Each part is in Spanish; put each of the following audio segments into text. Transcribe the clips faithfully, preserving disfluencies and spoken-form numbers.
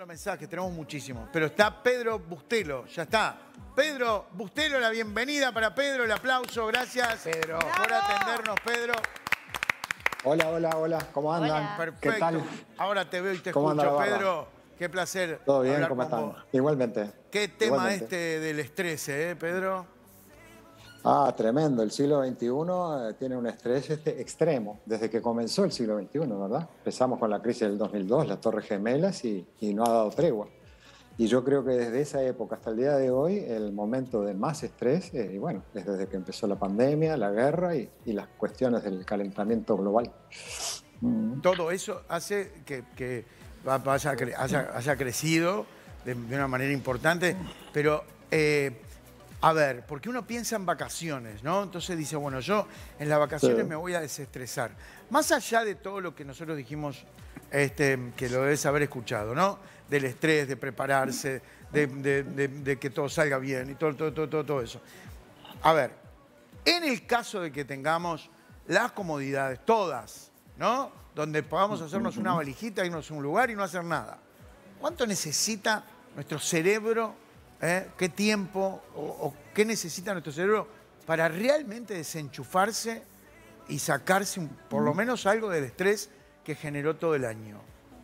los mensajes, tenemos muchísimos. Pero está Pedro Bustelo, ya está. Pedro Bustelo, la bienvenida para Pedro, el aplauso, gracias Pedro por atendernos, Pedro. Hola, hola, hola, ¿cómo andan? Hola. Perfecto. ¿Qué tal? Ahora te veo y te ¿Cómo escucho, anda la Pedro. Qué placer. ¿Todo bien? hablar ¿Cómo con están? vos. Igualmente. Qué tema Igualmente. este del estrés, ¿eh, Pedro? Ah, tremendo. El siglo veintiuno eh, tiene un estrés este, extremo, desde que comenzó el siglo veintiuno, ¿verdad? Empezamos con la crisis del dos mil dos, las Torres Gemelas, y, y no ha dado tregua. Y yo creo que desde esa época hasta el día de hoy, el momento de más estrés, eh, y bueno, es desde que empezó la pandemia, la guerra y, y las cuestiones del calentamiento global. Mm. Todo eso hace que, que haya, haya, haya crecido de, de una manera importante, pero... Eh, A ver, porque uno piensa en vacaciones, ¿no? Entonces dice, bueno, yo en las vacaciones Sí. me voy a desestresar. Más allá de todo lo que nosotros dijimos, este, que lo debes haber escuchado, ¿no? Del estrés, de prepararse, de, de, de, de que todo salga bien y todo, todo, todo, todo, todo eso. A ver, en el caso de que tengamos las comodidades, todas, ¿no? Donde podamos hacernos una valijita, irnos a un lugar y no hacer nada. ¿Cuánto necesita nuestro cerebro? ¿Eh? ¿Qué tiempo o, o qué necesita nuestro cerebro para realmente desenchufarse y sacarse un, por lo menos algo del estrés que generó todo el año?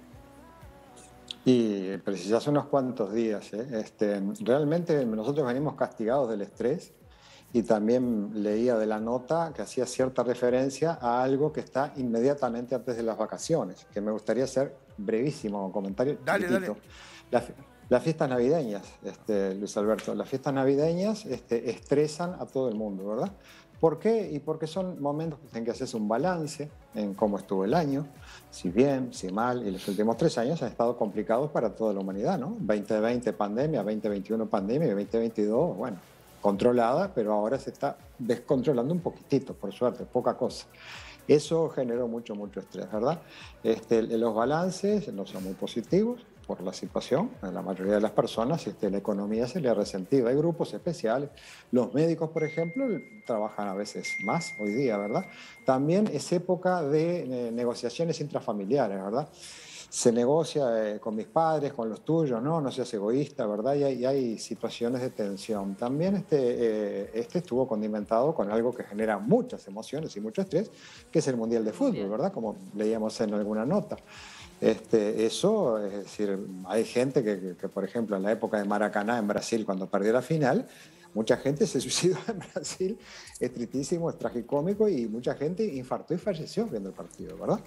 Y precisas unos cuantos días. ¿eh? Este, realmente nosotros venimos castigados del estrés y también leía de la nota que hacía cierta referencia a algo que está inmediatamente antes de las vacaciones, que me gustaría hacer brevísimo, un comentario Dale, chiquitito. dale. La, Las fiestas navideñas, este, Luis Alberto, las fiestas navideñas este, estresan a todo el mundo, ¿verdad? ¿Por qué? Y porque son momentos en que haces un balance en cómo estuvo el año, si bien, si mal, y los últimos tres años han estado complicados para toda la humanidad, ¿no? veinte veinte pandemia, veinte veintiuno pandemia y veinte veintidós, bueno, controlada, pero ahora se está descontrolando un poquitito, por suerte, poca cosa. Eso generó mucho, mucho estrés, ¿verdad? Este, los balances no son muy positivos por la situación. A la mayoría de las personas este, la economía se le ha resentido. Hay grupos especiales. Los médicos, por ejemplo, trabajan a veces más hoy día, ¿verdad? También es época de eh, negociaciones intrafamiliares, ¿verdad? Se negocia eh, con mis padres, con los tuyos, ¿no? No seas egoísta, ¿verdad? Y hay, y hay situaciones de tensión. También este, eh, este estuvo condimentado con algo que genera muchas emociones y mucho estrés, que es el Mundial de Fútbol, ¿verdad? Como leíamos en alguna nota. Este, eso, es decir, hay gente que, que, que, por ejemplo, en la época de Maracaná, en Brasil, cuando perdió la final, mucha gente se suicidó en Brasil, es tristísimo, es tragicómico, y mucha gente infartó y falleció viendo el partido, ¿verdad?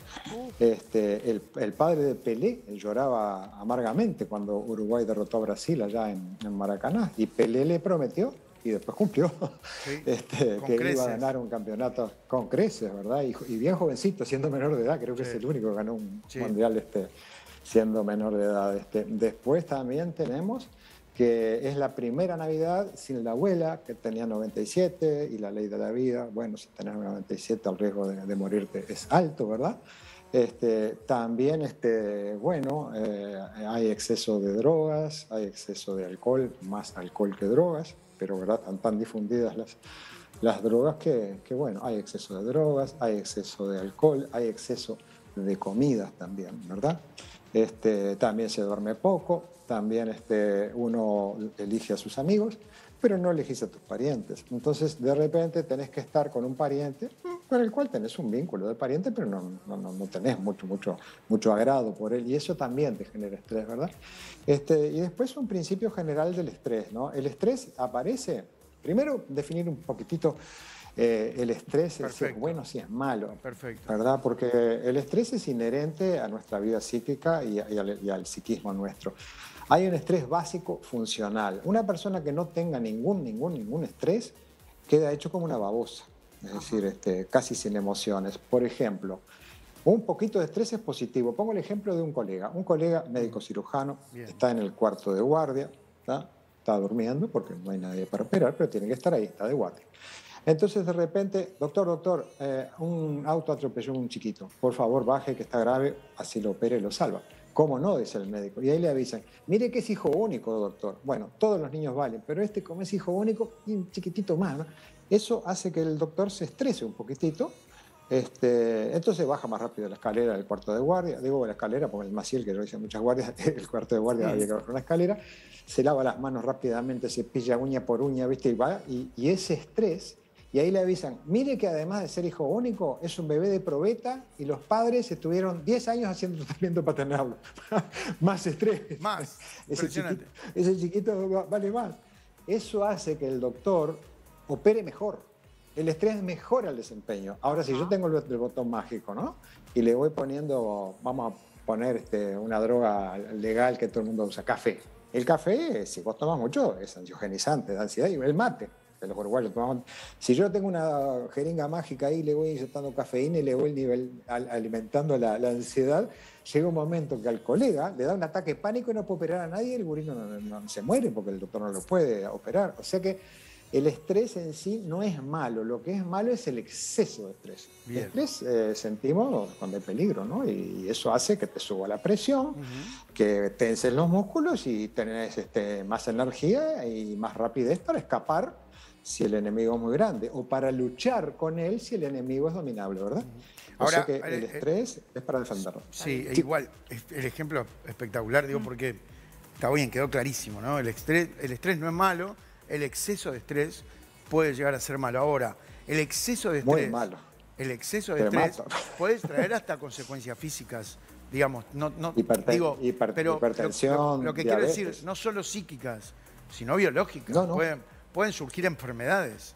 Este, el, el padre de Pelé lloraba amargamente cuando Uruguay derrotó a Brasil allá en, en Maracaná, y Pelé le prometió, y después cumplió, sí, este, que creces. Iba a ganar un campeonato con creces, ¿verdad? Y, y bien jovencito, siendo menor de edad, creo que sí. Es el único que ganó un sí. mundial este, siendo menor de edad. Este. Después también tenemos que es la primera Navidad sin la abuela, que tenía noventa y siete, y la ley de la vida, bueno, si tenés noventa y siete el riesgo de, de morirte es alto, ¿verdad? Este, también, este, bueno, eh, hay exceso de drogas, hay exceso de alcohol, más alcohol que drogas, pero ¿verdad? Están tan difundidas las, las drogas que, que, bueno, hay exceso de drogas, hay exceso de alcohol, hay exceso de comidas también, ¿verdad? Este, también se duerme poco, también este, uno elige a sus amigos, pero no elegís a tus parientes. Entonces, de repente tenés que estar con un pariente con el cual tenés un vínculo de pariente, pero no, no, no tenés mucho, mucho, mucho agrado por él, y eso también te genera estrés, ¿verdad? Este, y después un principio general del estrés, ¿no? El estrés aparece, primero definir un poquitito eh, el estrés, si es bueno, si es malo, Perfecto. ¿verdad? Porque el estrés es inherente a nuestra vida psíquica y, y, al, y al psiquismo nuestro. Hay un estrés básico funcional. Una persona que no tenga ningún, ningún, ningún estrés queda hecho como una babosa, es decir, este, casi sin emociones. Por ejemplo, un poquito de estrés es positivo. Pongo el ejemplo de un colega. Un colega médico cirujano, Bien. está en el cuarto de guardia, ¿está? está durmiendo porque no hay nadie para operar, pero tiene que estar ahí, está de guardia. Entonces, de repente, doctor, doctor, eh, un auto atropelló a un chiquito. Por favor, baje, que está grave, así lo opera y lo salva. ¿Cómo no?, dice el médico. Y ahí le avisan, mire que es hijo único, doctor. Bueno, todos los niños valen, pero este, como es hijo único, y un chiquitito más, ¿no? Eso hace que el doctor se estrese un poquitito Este, entonces baja más rápido la escalera del cuarto de guardia. Digo la escalera porque el Maciel, que yo hice muchas guardias, el cuarto de guardia había que bajar una escalera. Se lava las manos rápidamente, se pilla uña por uña, ¿viste? Y, va, y, y ese estrés, y ahí le avisan, mire que además de ser hijo único, es un bebé de probeta y los padres estuvieron diez años haciendo tratamiento para tenerlo. Más estrés. Más. Ese chiquito, ese chiquito vale más. Eso hace que el doctor opere mejor. El estrés mejora el desempeño. Ahora, si yo tengo el, el botón mágico, ¿no? Y le voy poniendo, vamos a poner este, una droga legal que todo el mundo usa, café. El café, si vos tomas mucho, es ansiogenizante, da ansiedad. Y el mate, que los uruguayos tomamos. Si yo tengo una jeringa mágica ahí, le voy inyectando cafeína y le voy nivel, alimentando la, la ansiedad, llega un momento que al colega le da un ataque de pánico y no puede operar a nadie, el gurino no, no, no se muere porque el doctor no lo puede operar. O sea que el estrés en sí no es malo, lo que es malo es el exceso de estrés. Bien. El estrés eh, sentimos cuando hay peligro, ¿no? Y eso hace que te suba la presión, uh-huh. que tenses los músculos y tenés este, más energía y más rapidez para escapar si el enemigo es muy grande, o para luchar con él si el enemigo es dominable, ¿verdad? Uh-huh. Ahora, o sea que el estrés eh, es para defenderlo. Sí, sí, igual, el ejemplo espectacular, digo, uh-huh. porque está bien, quedó clarísimo, ¿no? El estrés, el estrés no es malo. El exceso de estrés puede llegar a ser malo. Ahora, el exceso de estrés, Muy malo. El exceso de estrés mato. puede traer hasta consecuencias físicas, digamos, no, no Hiperten digo, hiper pero hipertensión, lo, lo, lo que diabetes. quiero decir, no solo psíquicas, sino biológicas. No, no. Pueden, pueden surgir enfermedades.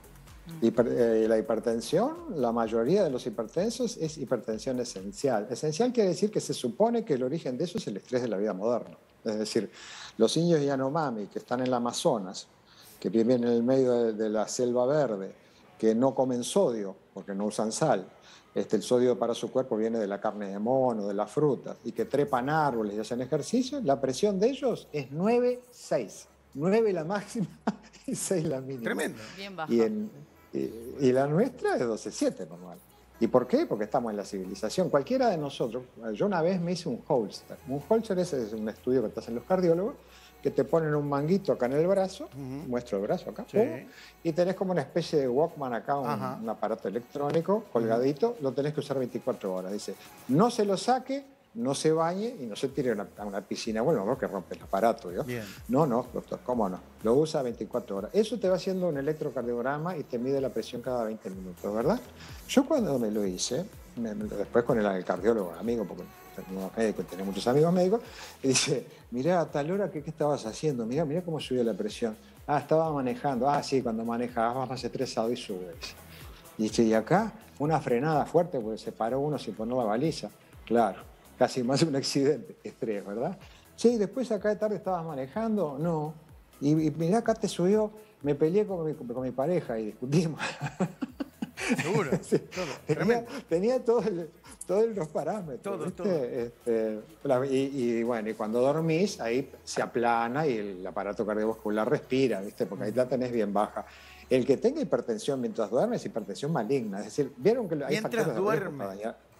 Hiper, eh, la hipertensión, la mayoría de los hipertensos es hipertensión esencial. Esencial quiere decir que se supone que el origen de eso es el estrés de la vida moderna. Es decir, los indios Yanomami que están en el Amazonas, que viven en el medio de, de la selva verde, que no comen sodio porque no usan sal. Este, el sodio para su cuerpo viene de la carne de mono, de las frutas, y que trepan árboles y hacen ejercicio, la presión de ellos es nueve seis. nueve la máxima y seis la mínima. Tremendo. Bien bajo. Y, en, y, y la nuestra es doce siete normal. ¿Y por qué? Porque estamos en la civilización. Cualquiera de nosotros, yo una vez me hice un Holster. Un Holster es, es un estudio que te hacen los cardiólogos, que te ponen un manguito acá en el brazo, uh-huh. muestro el brazo acá, sí. y tenés como una especie de Walkman acá, un, un aparato electrónico colgadito, uh-huh. lo tenés que usar veinticuatro horas. Dice, no se lo saque, no se bañe y no se tire a una, a una piscina. Bueno, no, que rompe el aparato. ¿yo? Bien. No, no, doctor, ¿cómo no? Lo usa veinticuatro horas. Eso te va haciendo un electrocardiograma y te mide la presión cada veinte minutos, ¿verdad? Yo cuando me lo hice, me, después con el, el cardiólogo, amigo, porque tengo médico, tenía muchos amigos médicos, y dice, mirá, a tal hora, ¿qué, qué estabas haciendo? Mirá, mirá cómo subió la presión. Ah, estaba manejando. Ah, sí, cuando manejas vas más estresado y subes. Y dice, y acá, una frenada fuerte porque se paró uno sin poner la baliza. Claro, casi más un accidente, estrés, ¿verdad? Sí, después acá de tarde estabas manejando, no. Y, y mirá, acá te subió, me peleé con mi, con mi pareja y discutimos. Seguro. Sí, todo, tenía, tenía todos todo los parámetros. Todo, ¿viste? todo. Este, y, y bueno, y cuando dormís, ahí se aplana y el aparato cardiovascular respira, ¿viste? Porque ahí la tenés bien baja. El que tenga hipertensión mientras duerme es hipertensión maligna. Es decir, ¿vieron que hay mientras factores de riesgo para dañar?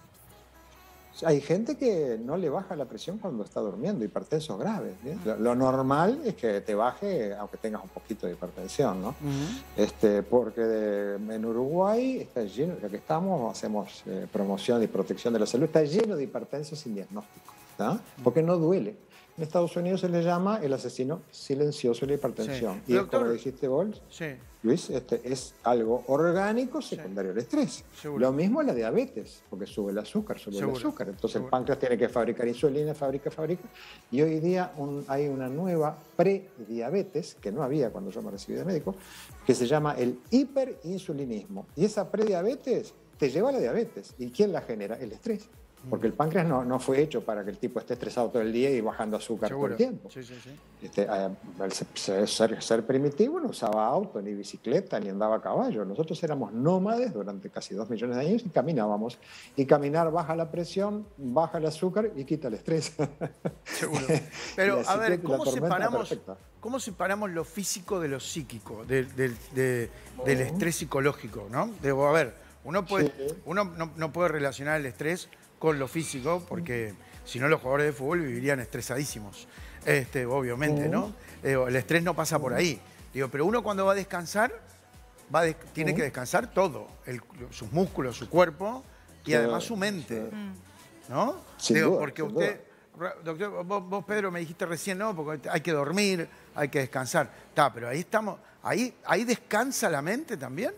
Hay gente que no le baja la presión cuando está durmiendo, hipertensos graves. Lo, lo normal es que te baje aunque tengas un poquito de hipertensión, ¿no? Uh-huh. este, porque de, en Uruguay está lleno, ya que estamos, hacemos eh, promoción y protección de la salud, está lleno de hipertensos sin diagnóstico, ¿tá? Porque no duele. En Estados Unidos se le llama el asesino silencioso de la hipertensión. Sí. Y Doctor, como dijiste vos, sí. Luis, este es algo orgánico secundario al estrés. Seguro. Lo mismo la diabetes, porque sube el azúcar, sube Seguro. el azúcar. Entonces Seguro. el páncreas tiene que fabricar insulina, fabrica, fabrica. Y hoy día un, hay una nueva prediabetes, que no había cuando yo me recibí de médico, que se llama el hiperinsulinismo. Y esa prediabetes te lleva a la diabetes. ¿Y quién la genera? El estrés. Porque el páncreas no, no fue hecho para que el tipo esté estresado todo el día y bajando azúcar Seguro. todo el tiempo. Sí, sí, sí. Este, al ser, ser primitivo no usaba auto, ni bicicleta, ni andaba a caballo. Nosotros éramos nómades durante casi dos millones de años y caminábamos. Y caminar baja la presión, baja el azúcar y quita el estrés. Seguro. Pero, a ver, ¿cómo separamos, ¿cómo separamos lo físico de lo psíquico, de, de, de, oh. del estrés psicológico, ¿no? Debo, a ver, uno, puede, sí. uno no, no puede relacionar el estrés con lo físico, porque si no los jugadores de fútbol vivirían estresadísimos, este, obviamente, ¿no? Digo, el estrés no pasa por ahí. Digo, pero uno cuando va a descansar, va a tiene uh-huh. que descansar todo, el, sus músculos, su cuerpo y sí, además su mente, sí. ¿no? Sin Digo, duda, porque sin usted, duda. doctor, vos, vos Pedro me dijiste recién, no, porque hay que dormir, hay que descansar. Está, pero ahí estamos, ahí, ahí descansa la mente también.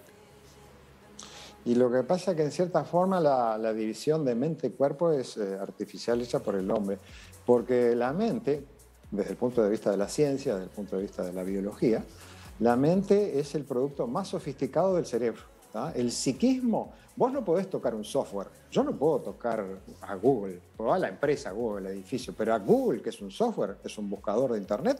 Y lo que pasa es que en cierta forma la, la división de mente-cuerpo es eh, artificial hecha por el hombre, porque la mente, desde el punto de vista de la ciencia, desde el punto de vista de la biología, la mente es el producto más sofisticado del cerebro. ¿tá? El psiquismo, vos no podés tocar un software, yo no puedo tocar a Google, o a la empresa Google, el edificio, pero a Google, que es un software, es un buscador de internet,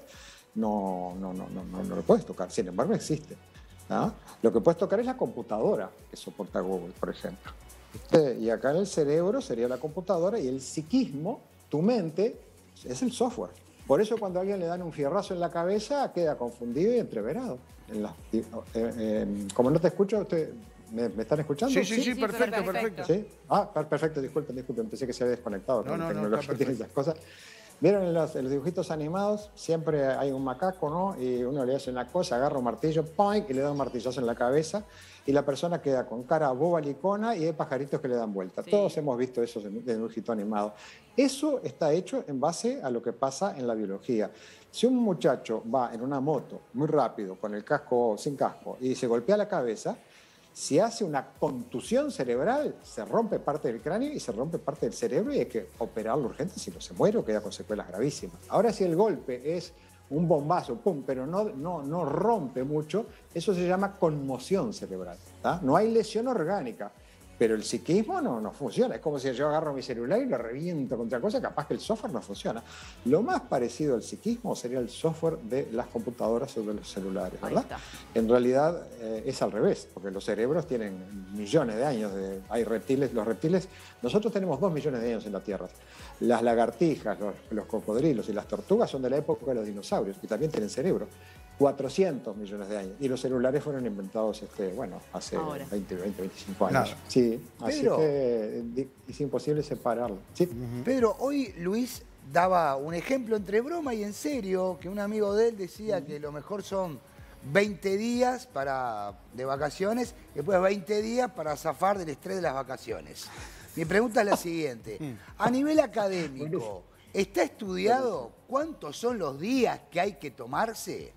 no, no, no, no, no, no lo puedes tocar, sin embargo existe. ¿Ah? Lo que puedes tocar es la computadora que soporta Google, por ejemplo. ¿Viste? Y acá en el cerebro sería la computadora y el psiquismo, tu mente, es el software. Por eso cuando a alguien le dan un fierrazo en la cabeza queda confundido y entreverado. En la, eh, eh, como no te escucho, usted, ¿me, ¿me están escuchando? Sí, sí, sí, sí perfecto, perfecto. ¿Sí? Ah, perfecto, disculpen, disculpen, pensé que se había desconectado. No, no, tecnología no, tiene esas cosas. ¿Vieron en los, en los dibujitos animados? Siempre hay un macaco, ¿no? Y uno le hace una cosa, agarra un martillo, ¡poing! Y le da un martillazo en la cabeza. Y la persona queda con cara boba licona y hay pajaritos que le dan vuelta. Sí. Todos hemos visto eso en el dibujito animado. Eso está hecho en base a lo que pasa en la biología. Si un muchacho va en una moto muy rápido, con el casco o sin casco, y se golpea la cabeza, si hace una contusión cerebral, se rompe parte del cráneo y se rompe parte del cerebro y hay que operarlo urgente, si no se muere o queda con secuelas gravísimas. Ahora, si el golpe es un bombazo, pum, pero no, no, no rompe mucho, eso se llama conmoción cerebral. ¿tá? No hay lesión orgánica, pero el psiquismo no, no funciona. Es como si yo agarro mi celular y lo reviento contra cosa, capaz que el software no funciona. Lo más parecido al psiquismo sería el software de las computadoras o de los celulares, ¿verdad? En realidad eh, es al revés, porque los cerebros tienen millones de años. De, hay reptiles, los reptiles, nosotros tenemos dos millones de años en la Tierra. Las lagartijas, los, los cocodrilos y las tortugas son de la época de los dinosaurios y también tienen cerebro. cuatrocientos millones de años. Y los celulares fueron inventados, este, bueno, hace Ahora. veinte, veinte, veinticinco años. Nada. Sí, Pedro, así que es imposible separarlo. ¿Sí? Uh-huh. Pedro, hoy Luis daba un ejemplo entre broma y en serio, que un amigo de él decía uh-huh. que lo mejor son veinte días para, de vacaciones, y después veinte días para zafar del estrés de las vacaciones. Mi pregunta es la siguiente. A nivel académico, ¿está estudiado cuántos son los días que hay que tomarse?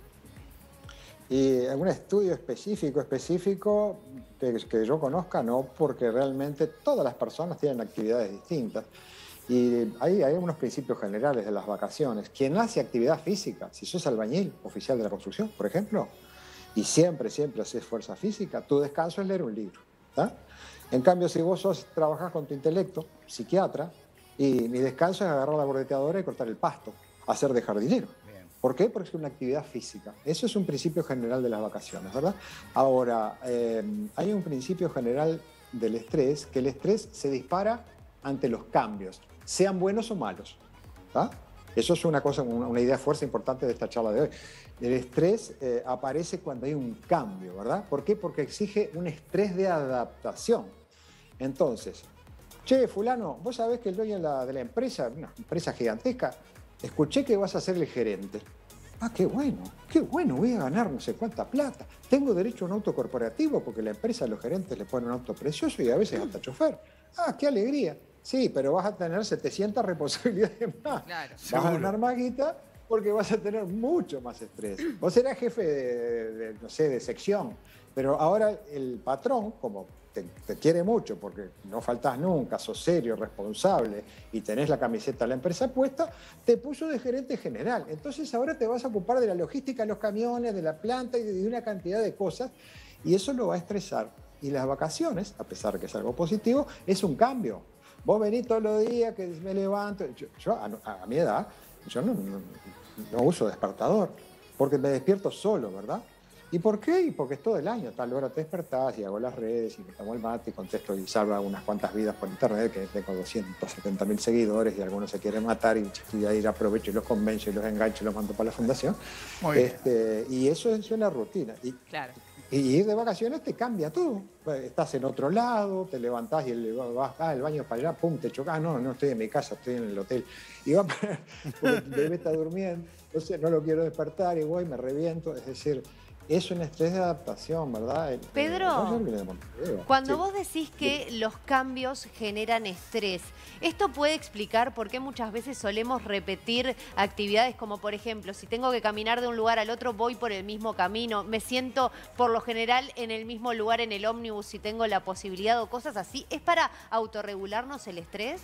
Y algún estudio específico, específico que, que yo conozca, no, porque realmente todas las personas tienen actividades distintas. Y hay, hay unos principios generales de las vacaciones. Quien hace actividad física, si sos albañil, oficial de la construcción, por ejemplo, y siempre, siempre haces fuerza física, tu descanso es leer un libro. ¿tá? En cambio, si vos sos, trabajás con tu intelecto, psiquiatra, y mi descanso es agarrar la bordeteadora y cortar el pasto, hacer de jardinero. ¿Por qué? Porque es una actividad física. Eso es un principio general de las vacaciones, ¿verdad? Ahora, eh, hay un principio general del estrés, que el estrés se dispara ante los cambios, sean buenos o malos. ¿tá? Eso es una cosa, una, una idea fuerza importante de esta charla de hoy. El estrés eh, aparece cuando hay un cambio, ¿verdad? ¿Por qué? Porque exige un estrés de adaptación. Entonces, che, fulano, vos sabés que el dueño de la, de la empresa, una empresa gigantesca, escuché que vas a ser el gerente. Ah, qué bueno, qué bueno, voy a ganar no sé cuánta plata. Tengo derecho a un auto corporativo porque la empresa, los gerentes le ponen un auto precioso y a veces hasta chofer. Ah, qué alegría. Sí, pero vas a tener setecientas responsabilidades más. Claro, vas seguro. a ganar más guita porque vas a tener mucho más estrés. Vos serás jefe de, de, de, no sé, de sección, pero ahora el patrón, como te, te quiere mucho porque no faltás nunca, sos serio, responsable y tenés la camiseta de la empresa puesta, te puso de gerente general. Entonces ahora te vas a ocupar de la logística de los camiones, de la planta y de una cantidad de cosas y eso lo va a estresar. Y las vacaciones, a pesar de que es algo positivo, es un cambio. Vos venís todos los días que me levanto. Yo, yo a, a mi edad, yo no, no, no uso despertador, porque me despierto solo, ¿verdad? ¿Y por qué? Y porque es todo el año. A tal hora te despertás y hago las redes y me tomo el mate y contesto y salvo unas cuantas vidas por internet, que tengo doscientos setenta mil seguidores y algunos se quieren matar y, y ahí aprovecho y los convenzo y los engancho y los mando para la fundación. Muy este, y eso es una rutina. Y, claro. Y ir de vacaciones te cambia todo. Estás en otro lado, te levantás y el, vas ah, el baño para allá, pum, te chocas. Ah, no, no estoy en mi casa, estoy en el hotel. Y va para, porque el bebé está durmiendo, entonces no lo quiero despertar y voy, me reviento. Es decir, es un estrés de adaptación, ¿verdad? El- Pedro, el Roger viene de Montevideo. cuando Sí. vos decís que los cambios generan estrés, ¿esto puede explicar por qué muchas veces solemos repetir actividades como, por ejemplo, si tengo que caminar de un lugar al otro, voy por el mismo camino, me siento por lo general en el mismo lugar en el ómnibus si tengo la posibilidad o cosas así? ¿Es para autorregularnos el estrés?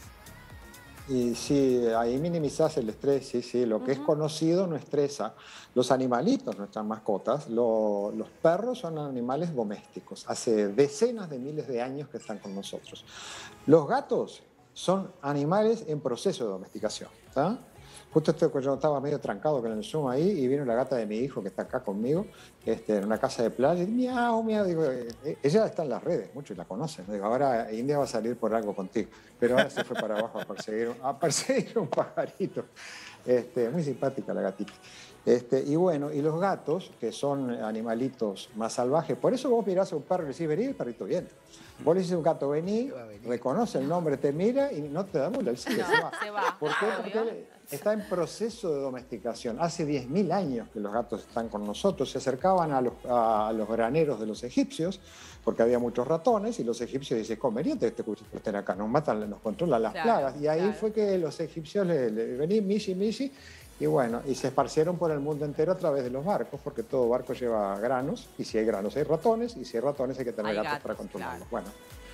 Y sí, ahí minimizás el estrés, sí, sí. Lo que es conocido no estresa. Los animalitos, nuestras mascotas, lo- los perros son animales domésticos. Hace decenas de miles de años que están con nosotros. Los gatos son animales en proceso de domesticación. ¿Tá? Justo esto, yo estaba medio trancado con el Zoom ahí y vino la gata de mi hijo que está acá conmigo, este, en una casa de playa, y miau, miau, digo, eh, eh, ella está en las redes, muchos la conocen, digo, ahora India va a salir por algo contigo, pero ahora se fue para abajo a perseguir, un- a perseguir un pajarito. Este, muy simpática la gatita. Este, y bueno, y los gatos, que son animalitos más salvajes, por eso vos mirás a un perro y le decís, vení, el perrito viene. Vos le dices a un gato, vení, reconoce el nombre, te mira y no te da bola, él sigue, No, se va. se va, ¿Por qué? obvio. Porque él está en proceso de domesticación. Hace diez mil años que los gatos están con nosotros. Se acercaban a los, a los graneros de los egipcios porque había muchos ratones y los egipcios dicen, conveniente este cuchillo estén acá, nos matan, nos controlan las Claro, plagas. Y ahí claro. fue que los egipcios le, le vení, misi, misi, y bueno, y se esparcieron por el mundo entero a través de los barcos, porque todo barco lleva granos, y si hay granos hay ratones, y si hay ratones hay que tener Hay gatos, gatos, para controlarlos. claro. Bueno,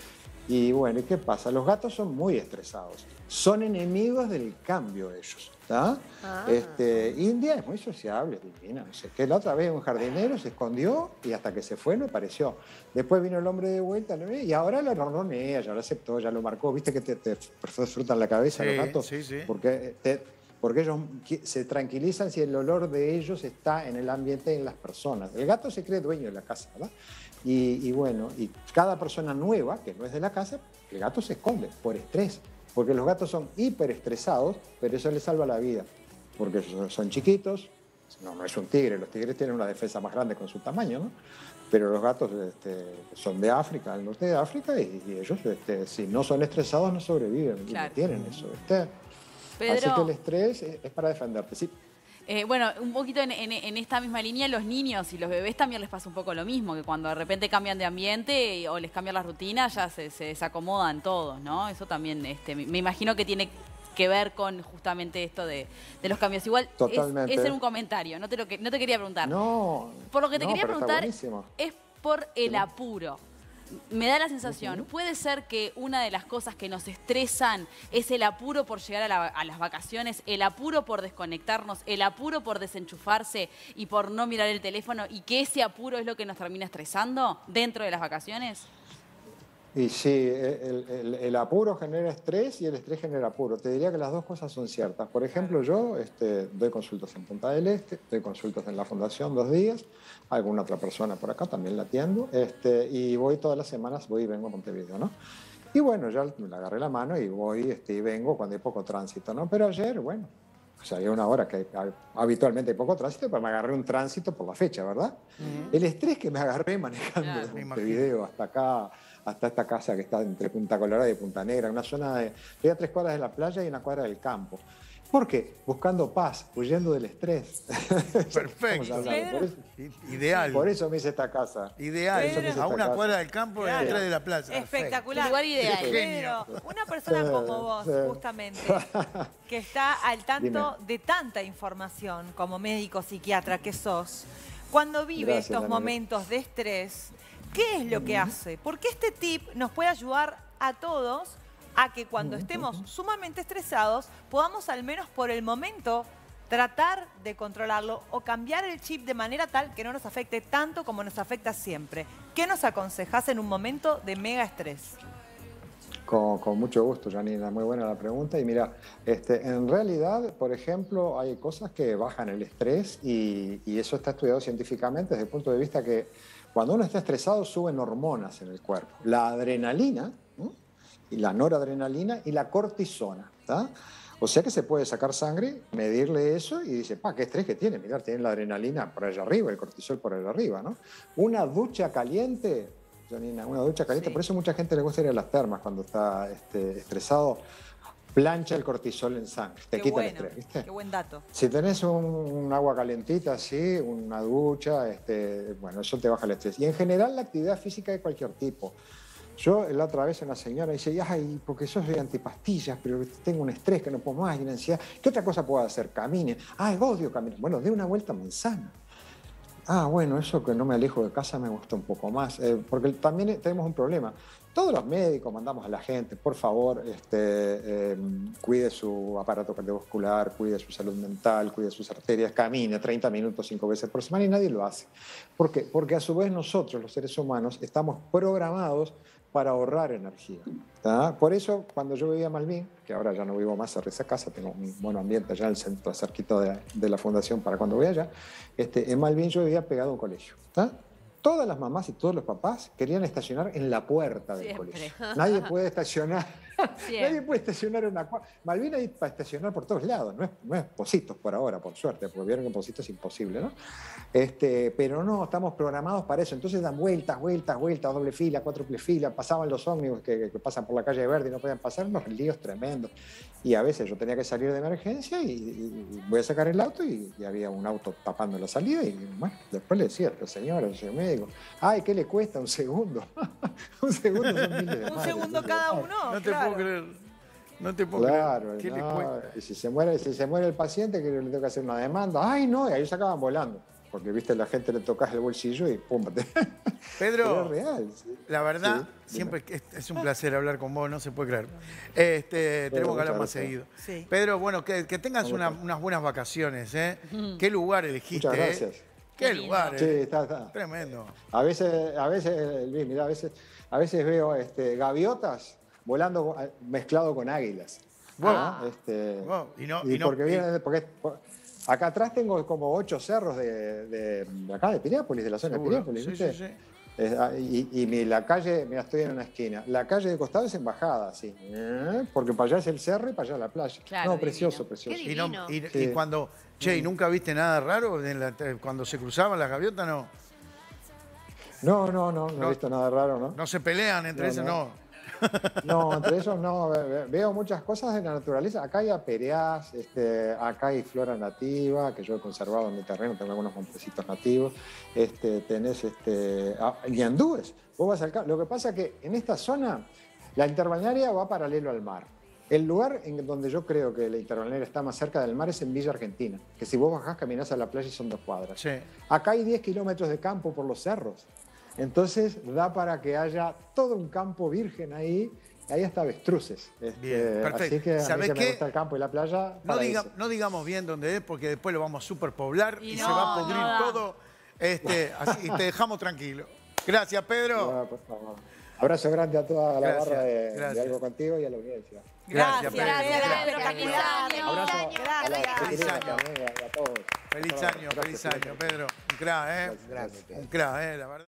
y bueno, ¿y qué pasa? Los gatos son muy estresados. Son enemigos del cambio ellos. ¿Tá? Ah. Este, India es muy sociable, divina. No sé qué. La otra vez un jardinero se escondió y hasta que se fue no apareció. Después vino el hombre de vuelta ¿no? y ahora lo ronronea, ya lo aceptó, ya lo marcó. ¿Viste que te, te frutan la cabeza Sí, los gatos? sí, sí. Porque, te- porque ellos qui- se tranquilizan si el olor de ellos está en el ambiente y en las personas. El gato se cree dueño de la casa, ¿verdad? Y, y bueno, y cada persona nueva, que no es de la casa, el gato se esconde por estrés. Porque los gatos son hiperestresados, pero eso les salva la vida. Porque son, son chiquitos, no, no es un tigre, los tigres tienen una defensa más grande con su tamaño, ¿no? Pero los gatos este, son de África, del norte de África, y, y ellos, este, si no son estresados, no sobreviven, y Claro. no tienen eso. ¿viste? Pedro. Así que el estrés es, es para defenderte, sí. Eh, bueno, un poquito en, en- en esta misma línea, los niños y los bebés también les pasa un poco lo mismo, que cuando de repente cambian de ambiente y- o les cambian las rutinas, ya se, se desacomodan todos, ¿no? Eso también, este, me me imagino que tiene que ver con justamente esto de, de los cambios. Igual, es, Totalmente. es en un comentario, no te, lo que, no te quería preguntar. No, Por lo que te no, quería pero está preguntar buenísimo. es por el apuro. Me da la sensación, puede ser que una de las cosas que nos estresan es el apuro por llegar a, la- a las vacaciones, el apuro por desconectarnos, el apuro por desenchufarse y por no mirar el teléfono, y que ese apuro es lo que nos termina estresando dentro de las vacaciones. Y sí, el, el- el apuro genera estrés y el estrés genera apuro. Te diría que las dos cosas son ciertas. Por ejemplo, yo este, doy consultas en Punta del Este, doy consultas en la Fundación dos días, alguna otra persona por acá también la atiendo, este, y voy todas las semanas, voy y vengo a Montevideo, ¿no? Y bueno, ya me la agarré la mano y voy este, y vengo cuando hay poco tránsito, ¿no? Pero ayer, bueno, o sea, había una hora que hay- habitualmente hay poco tránsito, pero me agarré un tránsito por la fecha, ¿verdad? El estrés que me agarré manejando Claro. de Me Montevideo hasta acá, hasta esta casa que está entre Punta Colorada y Punta Negra, una zona de, estoy a tres cuadras de la playa y una cuadra del campo. ¿Por qué? Buscando paz, huyendo del estrés. Perfecto. Estamos hablando, Por eso, I- Ideal. por eso me hice esta casa. Ideal. Por eso me hice A esta una casa. cuadra del campo y Claro. detrás de la plaza. Espectacular. El lugar ideal. Pero una persona como vos, Sí. justamente, que está al tanto de tanta información como médico psiquiatra que sos, cuando vive Gracias, estos Daniela. momentos de estrés, ¿qué es lo que hace? Porque este tip nos puede ayudar a todos a que cuando estemos sumamente estresados podamos al menos por el momento tratar de controlarlo o cambiar el chip de manera tal que no nos afecte tanto como nos afecta siempre. ¿Qué nos aconsejas en un momento de mega estrés? Con, con mucho gusto, Janina, muy buena la pregunta. Y mira, este, en realidad, por ejemplo, hay cosas que bajan el estrés y, y eso está estudiado científicamente desde el punto de vista que cuando uno está estresado suben hormonas en el cuerpo. La adrenalina, ¿no? y la noradrenalina y la cortisona. ¿Tá? O sea que se puede sacar sangre, medirle eso y dice, pa, qué estrés que tiene. Mirá, tiene la adrenalina por allá arriba, el cortisol por allá arriba, ¿no? Una ducha caliente, Janina, una ducha caliente. Sí. Por eso mucha gente le gusta ir a las termas cuando está este, estresado. plancha el cortisol en sangre, te Qué quita bueno, el estrés, ¿viste? qué buen dato. Si tenés un, un agua calentita así, una ducha, este, bueno, eso te baja el estrés. Y en general la actividad física de cualquier tipo. Yo la otra vez una señora dice, ay, porque yo soy antipastillas, pero tengo un estrés que no puedo más y una ansiedad. ¿Qué otra cosa puedo hacer? Camine. Ay, odio caminar. Bueno, dé una vuelta a manzana. Ah, bueno, eso que no me alejo de casa me gusta un poco más. Eh, porque también tenemos un problema. Todos los médicos mandamos a la gente, por favor, este, eh, cuide su aparato cardiovascular, cuide su salud mental, cuide sus arterias, camine treinta minutos cinco veces por semana y nadie lo hace. ¿Por qué? Porque a su vez nosotros, los seres humanos, estamos programados para ahorrar energía. ¿Tá? Por eso, cuando yo vivía en Malvin, que ahora ya no vivo más cerca de esa casa, tengo un buen ambiente allá en el centro, cerquita de, de la fundación para cuando voy allá, este, en Malvin yo vivía pegado a un colegio. ¿Tá? Todas las mamás y todos los papás querían estacionar en la puerta del Siempre. colegio. Nadie puede estacionar, nadie puede estacionar en una cuadra. Malvin hay para estacionar por todos lados, no es, no es Positos por ahora, por suerte, porque vieron que Positos es imposible, ¿no? Este, pero no, estamos programados para eso. Entonces dan vueltas, vueltas, vueltas, doble fila, cuádruple fila, pasaban los ómnibus que, que pasan por la calle Verde y no podían pasar, unos líos tremendos. Y a veces yo tenía que salir de emergencia y, y voy a sacar el auto y, y había un auto tapando la salida y bueno, después le decía, pero señora, señor médico, ay, ¿qué le cuesta un segundo? Un segundo son miles de Un madres, segundo ¿no? cada uno, No te claro. puedo creer. No te puedo Claro, creer. ¿Qué le no, cuesta? y si se, muere, si se muere el paciente, que le tengo que hacer una demanda. Ay, no, y ahí se acaban volando. Porque, viste, la gente le tocas el bolsillo y pum. Te... Pedro, es real, sí. la verdad, Sí, siempre es, es un placer hablar con vos, no se puede creer. Este, tenemos que hablar muchas más gracias. seguido. Sí. Pedro, bueno, que, que tengas una- unas buenas vacaciones, ¿eh? ¿Qué lugar elegiste? Muchas eh? gracias. ¿Qué Qué lindo. lugar? Sí, eh? está, está. Tremendo. A veces, a veces, Luis, mira, a veces, a veces veo este, gaviotas volando mezclado con águilas. Wow. ¿no? Este, Wow. Y no- y y no- porque y- viene, porque por- acá atrás tengo como ocho cerros de, de, de acá, de Piriápolis, de la zona Seguro. de Piriápolis, Sí, ¿viste? sí, sí. Eh, ah, y, y mi- la calle, mira, estoy en una esquina. La calle de costado es embajada, sí. ¿eh? Porque para allá es el cerro y para allá la playa. Claro, no, precioso, divino. precioso. Qué Y, no- Divino. y- Sí. y cuando, che, ¿y nunca viste nada raro en la- cuando se cruzaban las gaviotas? No, No, no, no, no, No. he visto nada raro, ¿no? no se pelean entre No, esos, no. no. No, entre esos no. Ve- ve- Veo muchas cosas de la naturaleza. Acá hay apereás, este, acá hay flora nativa, que yo he conservado en mi terreno, tengo algunos montecitos nativos. Este, tenés este, ah, guiandúes. Vos vas al campo. Lo que pasa es que en esta zona la interbalnearia va paralelo al mar. El lugar en donde yo creo que la interbalnearia está más cerca del mar es en Villa Argentina, que si vos bajás, caminás a la playa y son dos cuadras. Sí. Acá hay diez kilómetros de campo por los cerros. Entonces da para que haya todo un campo virgen ahí. Ahí hasta avestruces. Este, Bien, perfecto. Así que a mí ¿Sabés que qué? me gusta el campo y la playa. No, para diga- eso. no digamos bien dónde es, porque después lo vamos a superpoblar y, Y se no, va a pudrir no da. todo. Este, así, y te dejamos tranquilo. Gracias, Pedro. Ah, por favor. Abrazo grande a toda la Gracias, barra de, de gracias. Algo Contigo y a la audiencia. Gracias, Gracias, Pedro. gracias, Gracias. Pedro, Feliz Caculani. año. Abrazo año. a la Gracias. Feliz chiquilina año. también y a, y a todos. Feliz Por favor, año, gracias, feliz Pedro. año, Pedro. Un crack, ¿eh? Gracias, gracias. Un crack, ¿eh? La verdad.